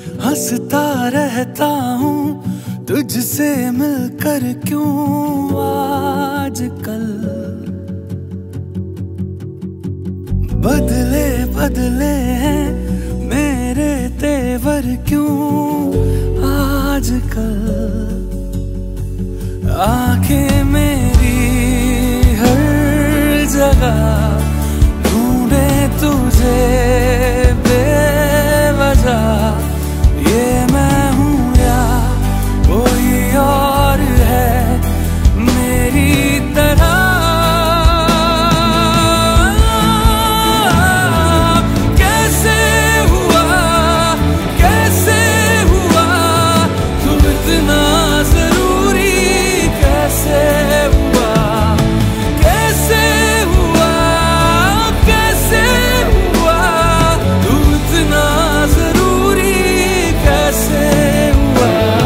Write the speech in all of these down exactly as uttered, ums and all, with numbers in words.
हंसता रहता हूँ तुझसे मिलकर, क्यों आजकल बदले बदले हैं मेरे तेवर, क्यों आजकल आंखें मेरी हर जगह ढूंढे तुझे बेवजह, ये मैं हूँ या कोई और है मेरी तरह। कैसे हुआ कैसे हुआ तू इतना जरूरी, कैसे हुआ कैसे हुआ कैसे हुआ तू इतना जरूरी, कैसे हुआ।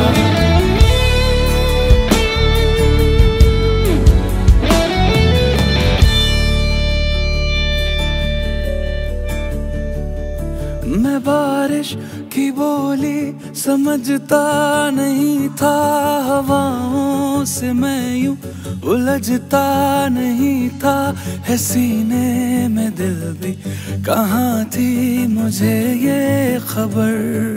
मैं बारिश की बोली समझता नहीं था, हवाओं से मैं यूं उलझता नहीं था, है सीने में दिल भी कहाँ थी मुझे ये खबर।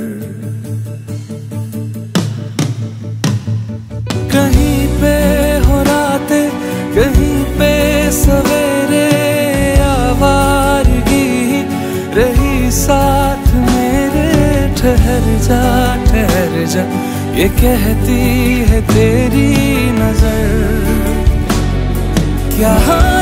कहीं पे हो रातें कहीं पे सवेरे, आवारगी रही साथ मेरे, ठहर जा ठहर जा ये कहती है तेरी नजर। क्या